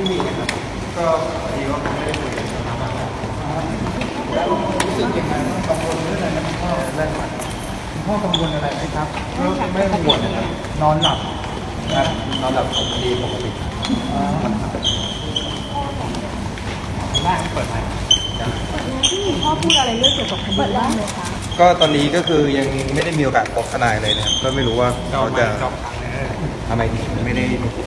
มีนะครับก็พอดีว่าผมไม่ได้คุยกันมากรู้สึกยังไงกังวลเรื่องอะไรนะคุณพ่อเรื่องอะไรคุณพ่อกังวลอะไรไหมครับไม่กังวลนะครับนอนหลับนะนอนหลับดีปกติได้เปิดไหมที่พ่อพูดอะไรเรื่องเกี่ยวกับคดีบ้างไหมคะก็ตอนนี้ก็คือยังไม่ได้มีโอกาสพบทนายเลยนะครับก็ไม่รู้ว่าเขาจะทำไมไม่ได้